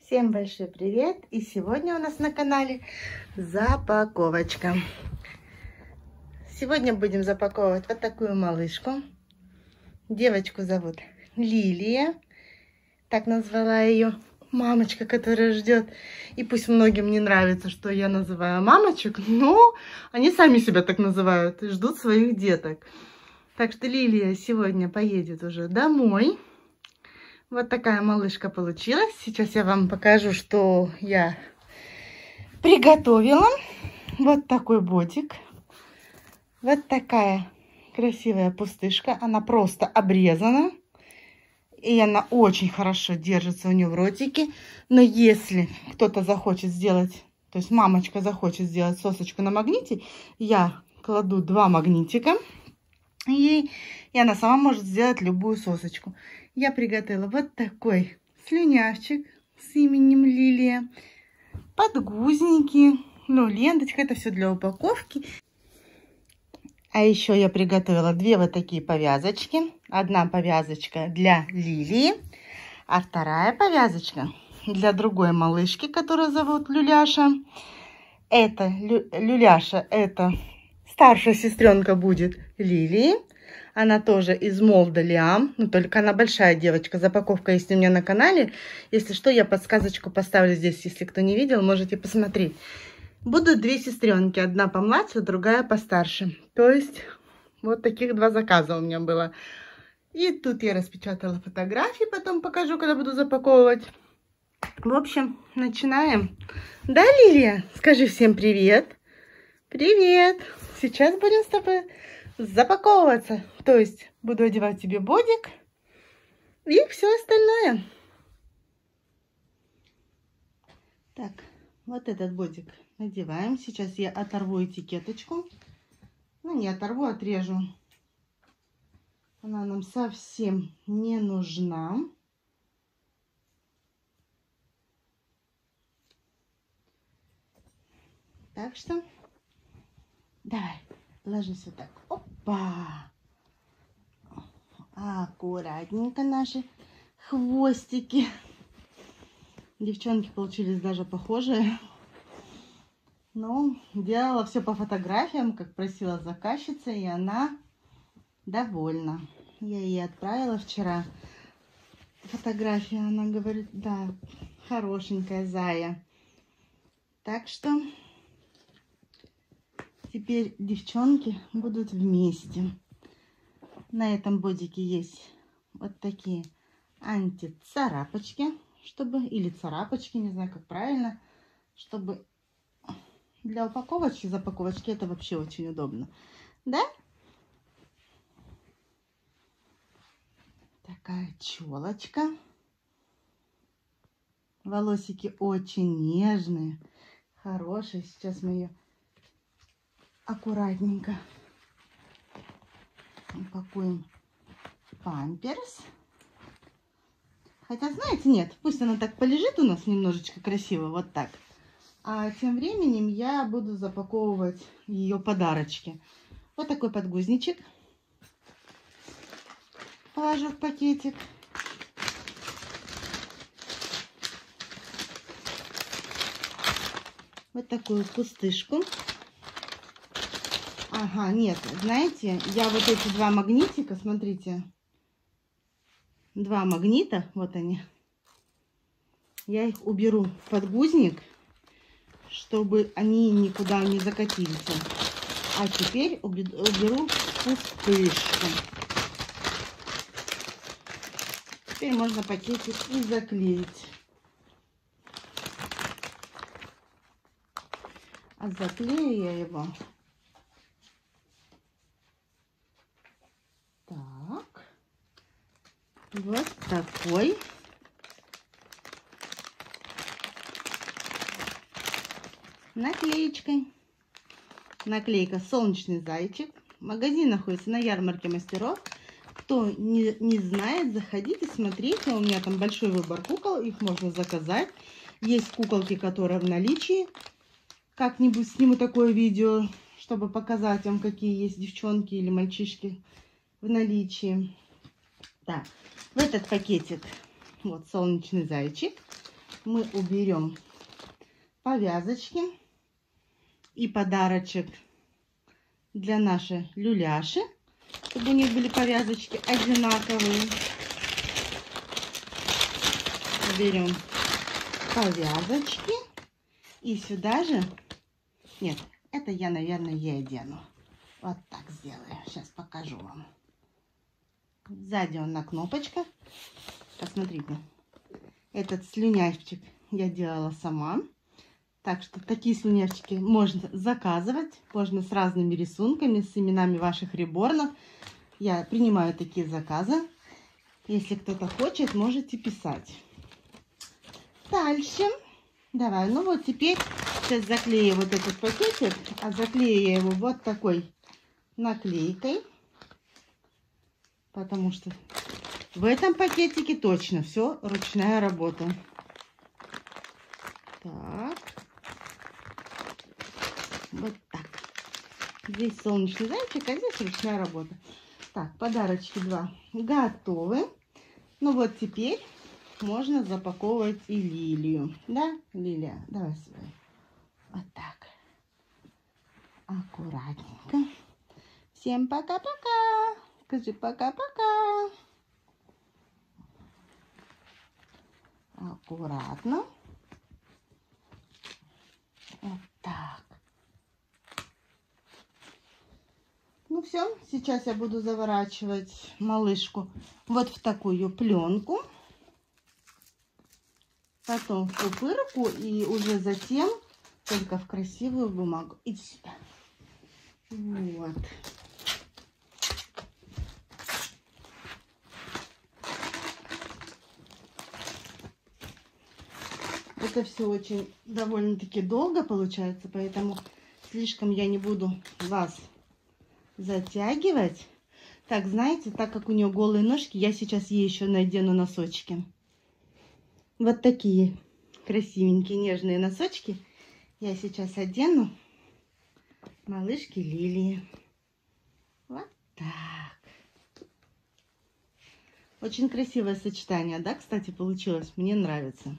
Всем большой привет! И сегодня у нас на канале запаковочка. Сегодня будем запаковывать вот такую малышку. Девочку зовут Лилия. Так назвала ее мамочка, которая ждет. И пусть многим не нравится, что я называю мамочек, но они сами себя так называют и ждут своих деток. Так что Лилия сегодня поедет уже домой. Вот такая малышка получилась. Сейчас я вам покажу, что я приготовила. Вот такой ботик. Вот такая красивая пустышка. Она просто обрезана. И она очень хорошо держится у нее в ротике. Но если кто-то захочет сделать, то есть мамочка захочет сделать сосочку на магните, я кладу 2 магнитика ей, и она сама может сделать любую сосочку. Я приготовила вот такой слюнявчик с именем Лилия, подгузники, ленточка, это все для упаковки. А еще я приготовила 2 вот такие повязочки. Одна повязочка для Лилии, а вторая повязочка для другой малышки, которую зовут Люляша. Это Люляша, это старшая сестренка будет Лилии. Она тоже из молда Лиам, но только она большая девочка. Запаковка есть у меня на канале. Если что, я подсказочку поставлю здесь. Если кто не видел, можете посмотреть. Будут 2 сестренки. Одна помладше, другая постарше. То есть вот таких 2 заказа у меня было. И тут я распечатала фотографии. Потом покажу, когда буду запаковывать. В общем, начинаем. Да, Лилия? Скажи всем привет. Привет. Сейчас будем с тобой запаковываться. То есть буду одевать тебе бодик и все остальное. Так, вот этот бодик надеваем. Сейчас я оторву этикеточку. Ну, не оторву, отрежу. Она нам совсем не нужна. Так что давай, ложись вот так. Опа! Аккуратненько наши хвостики. Девчонки получились даже похожие. Но делала все по фотографиям, как просила заказчица, и она довольна. Я ей отправила вчера фотографию. Она говорит, да, хорошенькая зая. Так что теперь девчонки будут вместе. На этом бодике есть вот такие антицарапочки, чтобы, или царапочки, не знаю, как правильно, чтобы для упаковочки, запаковочки это вообще очень удобно. Да? Такая челочка. Волосики очень нежные, хорошие. Сейчас мы ее аккуратненько упакуем памперс. Хотя, знаете, нет, пусть она так полежит у нас немножечко красиво, вот так. А тем временем я буду запаковывать ее подарочки. Вот такой подгузничек. Положу в пакетик. Вот такую пустышку. Ага, нет, знаете, я вот эти 2 магнитика, смотрите, 2 магнита, вот они. Я их уберу в подгузник, чтобы они никуда не закатились. А теперь уберу пустышку. Теперь можно пакетик и заклеить. А заклею я его так. Вот такой. Наклеечкой. Наклейка «Солнечный зайчик». Магазин находится на ярмарке мастеров. Кто не знает, заходите, смотрите. У меня там большой выбор кукол. Их можно заказать. Есть куколки, которые в наличии. Как-нибудь сниму такое видео, чтобы показать вам, какие есть девчонки или мальчишки в наличии. Так, в этот пакетик вот солнечный зайчик. мы уберем повязочки и подарочек для нашей люляши, чтобы у них были повязочки одинаковые. Берем повязочки и сюда же, нет, это я, наверное, ей одену. Вот так сделаю, сейчас покажу вам. Сзади он на кнопочках. Посмотрите, этот слюнявчик я делала сама. Так что такие слюнявчики можно заказывать. Можно с разными рисунками, с именами ваших реборнов. Я принимаю такие заказы. Если кто-то хочет, можете писать. Дальше. Давай, ну вот теперь сейчас заклею вот этот пакетик. А заклею я его вот такой наклейкой. Потому что в этом пакетике точно все ручная работа. Так. Вот так. Здесь солнечный зайчик, а здесь ручная работа. Так, подарочки 2 готовы. Ну вот теперь можно запаковывать и Лилию. Да, Лилия? Давай свою. Вот так. Аккуратненько. Всем пока-пока. Скажи пока-пока. Аккуратно. Вот так. Ну все, сейчас я буду заворачивать малышку вот в такую пленку. Потом в пупырку и уже затем только в красивую бумагу. Иди сюда. Вот. Это все очень довольно-таки долго получается, поэтому слишком я не буду вас затягивать. Так, знаете, так как у нее голые ножки, я сейчас ей еще надену носочки. Вот такие красивенькие нежные носочки я сейчас одену малышке Лилии. Вот так. Очень красивое сочетание, да, кстати, получилось. Мне нравится.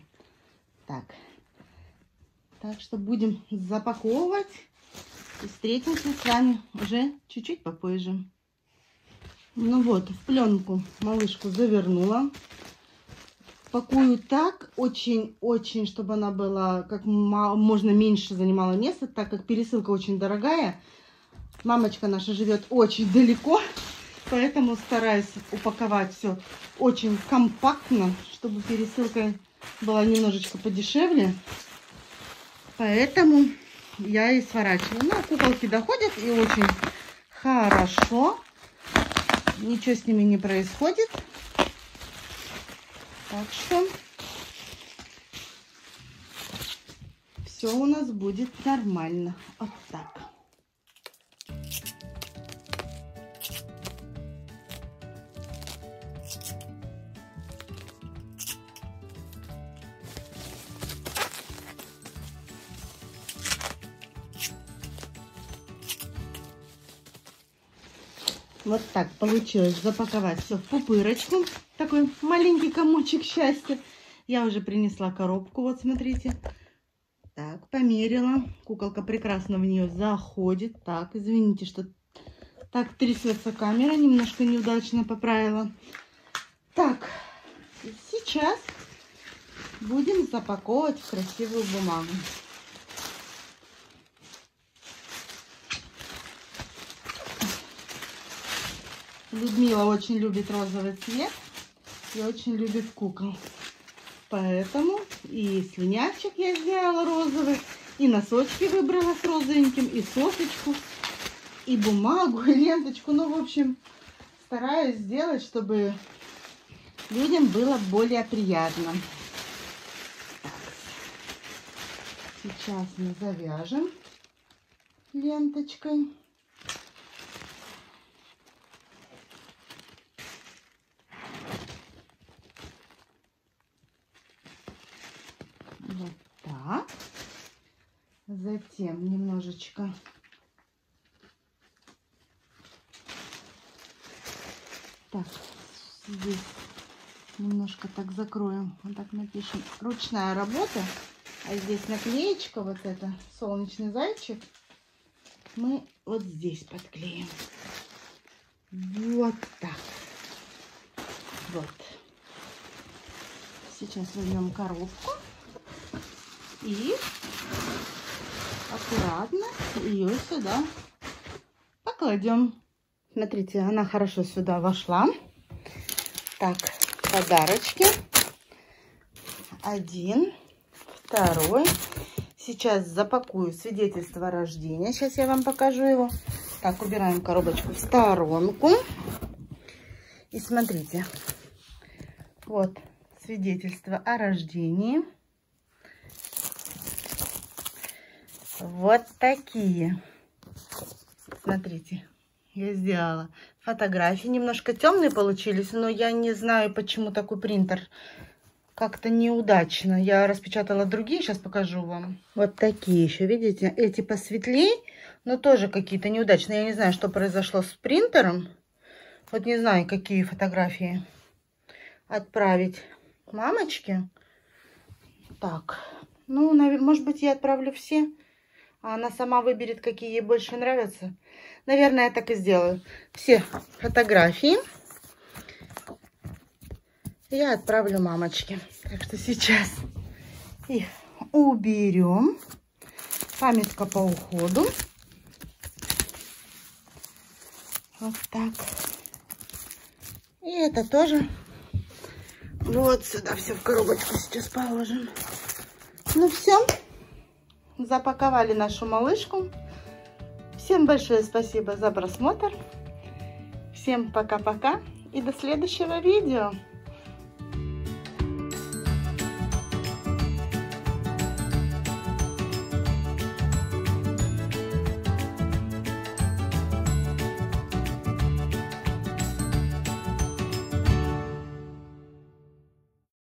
Так что будем запаковывать и встретимся с вами уже чуть-чуть попозже. Ну вот, в пленку малышку завернула. Пакую так, очень-очень, чтобы она была как можно меньше занимала места, так как пересылка очень дорогая. Мамочка наша живет очень далеко, поэтому стараюсь упаковать все очень компактно, чтобы пересылка была немножечко подешевле. Поэтому я и сворачиваю. Ну, куколки доходят и очень хорошо. Ничего с ними не происходит. Так что все у нас будет нормально. Вот так. Вот так получилось запаковать все в пупырочку. Такой маленький комочек счастья. Я уже принесла коробку, вот смотрите. Так, померила. Куколка прекрасно в нее заходит. Так, извините, что так трясется камера. Немножко неудачно поправила. Так, сейчас будем запаковывать в красивую бумагу. Людмила очень любит розовый цвет и очень любит кукол. Поэтому и слюнявчик я сделала розовый, и носочки выбрала с розовеньким, и сосочку, и бумагу, и ленточку. Ну, в общем, стараюсь сделать, чтобы людям было более приятно. Так. Сейчас мы завяжем ленточкой. Вот так. Затем немножечко так здесь Немножко так закроем. Вот так напишем. Ручная работа. А здесь наклеечка вот эта. Солнечный зайчик. Мы вот здесь подклеим. Вот так. Вот. Сейчас возьмем коробку и аккуратно ее сюда покладем. Смотрите, она хорошо сюда вошла. Так, подарочки. Один, второй. Сейчас запакую свидетельство о рождении. Сейчас я вам покажу его. Так, убираем коробочку в сторонку. И смотрите. Вот свидетельство о рождении. Вот такие. Смотрите. Я сделала фотографии. Немножко темные получились, но я не знаю, почему такой принтер. Как-то неудачно. Я распечатала другие, сейчас покажу вам. Вот такие еще, видите? Эти посветлее, но тоже какие-то неудачные. Я не знаю, что произошло с принтером. Вот не знаю, какие фотографии отправить мамочке. Так, ну, может быть, я отправлю все. А она сама выберет, какие ей больше нравятся. Наверное, я так и сделаю. Все фотографии я отправлю мамочке. Так что сейчас их уберем. Памятка по уходу. Вот так. И это тоже вот сюда все в коробочку сейчас положим. Ну все. Запаковали нашу малышку. Всем большое спасибо за просмотр. Всем пока-пока и до следующего видео.